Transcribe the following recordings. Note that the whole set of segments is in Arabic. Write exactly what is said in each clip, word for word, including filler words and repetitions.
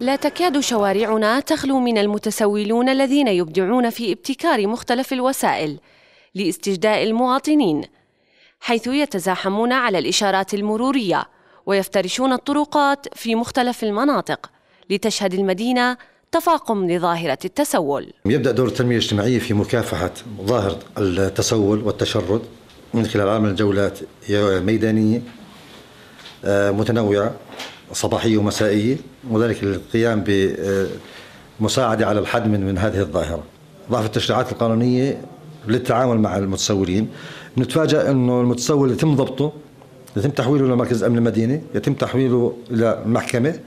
لا تكاد شوارعنا تخلو من المتسولين الذين يبدعون في ابتكار مختلف الوسائل لاستجداء المواطنين، حيث يتزاحمون على الإشارات المرورية ويفترشون الطرقات في مختلف المناطق لتشهد المدينة تفاقم لظاهرة التسول. يبدأ دور التنمية الاجتماعية في مكافحة ظاهرة التسول والتشرد من خلال عمل جولات ميدانية متنوعة صباحية ومسائية، وذلك للقيام بمساعدة على الحد من, من هذه الظاهرة. ضعف التشريعات القانونية للتعامل مع المتسولين، نتفاجأ أنه المتسول يتم ضبطه، يتم تحويله إلى مركز أمن المدينة، يتم تحويله إلى المحكمة.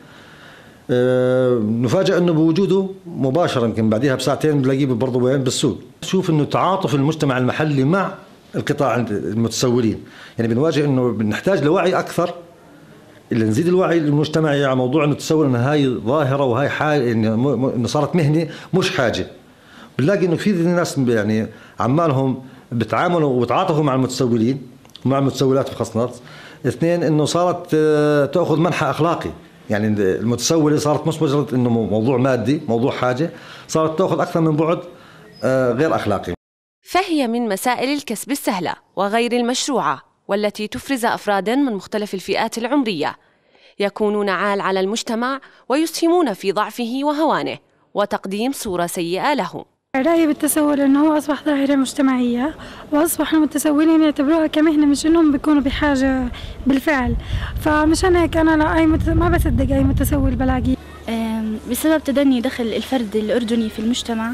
أه نفاجأ أنه بوجوده مباشرة يمكن بعدها بساعتين بنلاقيه برضه وين بالسوق. شوف أنه تعاطف المجتمع المحلي مع القطاع المتسولين، يعني بنواجه أنه بنحتاج لوعي أكثر، اللي نزيد الوعي المجتمعي على موضوع أنه التسول أن هاي ظاهرة وهاي حاجة، إنه صارت مهنة مش حاجة. بنلاقي إنه في ناس يعني عمالهم بتعاملوا وبتعاطفوا مع المتسولين ومع المتسولات بخاصة. اثنين، إنه صارت تأخذ منحى أخلاقي، يعني المتسولة صارت مش مجرد إنه موضوع مادي، موضوع حاجة، صارت تأخذ أكثر من بعد غير أخلاقي. فهي من مسائل الكسب السهلة وغير المشروعة، والتي تفرز أفراد من مختلف الفئات العمرية يكونون عال على المجتمع ويسهمون في ضعفه وهوانه وتقديم صورة سيئة له. رأيي بالتسول أنه هو أصبح ظاهرة مجتمعية، وأصبح المتسولين يعتبروها كمهنة، مش أنهم بيكونوا بحاجة بالفعل. فمشان هيك أنا لا أي مت... ما بصدق أي متسول بلاقيه. بسبب تدني دخل الفرد الأردني في المجتمع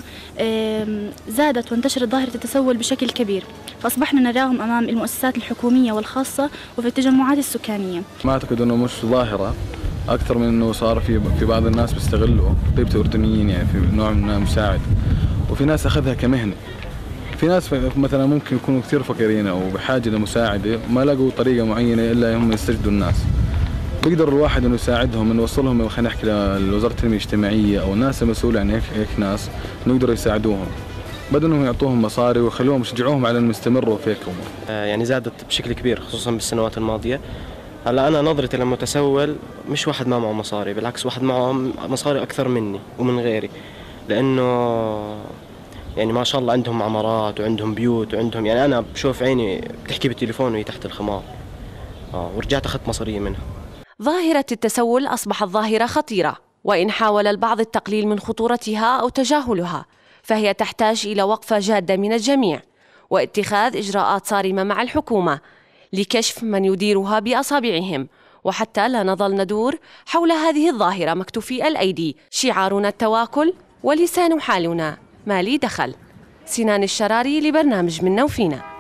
زادت وانتشرت ظاهرة التسول بشكل كبير، فأصبحنا نراهم أمام المؤسسات الحكومية والخاصة وفي التجمعات السكانية. ما أعتقد أنه مش ظاهرة، أكثر من أنه صار في في بعض الناس بيستغلوا طيبة الأردنيين، يعني في نوع من المساعد، وفي ناس أخذها كمهنة. في ناس مثلا ممكن يكونوا كثير فقيرين أو بحاجة لمساعدة وما لقوا طريقة معينة إلا هم يستجدوا الناس. بيقدر الواحد انه يساعدهم، انه يوصلهم، خلينا نحكي لوزاره التنميه الاجتماعيه او الناس المسؤوله عن هيك هيك ناس، انه يقدروا يساعدوهم بدل انهم يعطوهم مصاري ويخلوهم يشجعوهم على انهم يستمروا في هيك امور. يعني زادت بشكل كبير خصوصا بالسنوات الماضيه. هلا انا نظرتي للمتسول مش واحد ما معه مصاري، بالعكس واحد معه مصاري اكثر مني ومن غيري، لانه يعني ما شاء الله عندهم عمارات وعندهم بيوت وعندهم، يعني انا بشوف عيني بتحكي بالتليفون وهي تحت الخمار اه ورجعت اخذت مصاريه منها. ظاهرة التسول أصبحت ظاهرة خطيرة، وإن حاول البعض التقليل من خطورتها أو تجاهلها، فهي تحتاج إلى وقفة جادة من الجميع واتخاذ إجراءات صارمة مع الحكومة لكشف من يديرها بأصابعهم، وحتى لا نظل ندور حول هذه الظاهرة مكتوفي الأيدي. شعارنا التواكل ولسان حالنا ما لي دخل. سنان الشراري لبرنامج منا وفينا.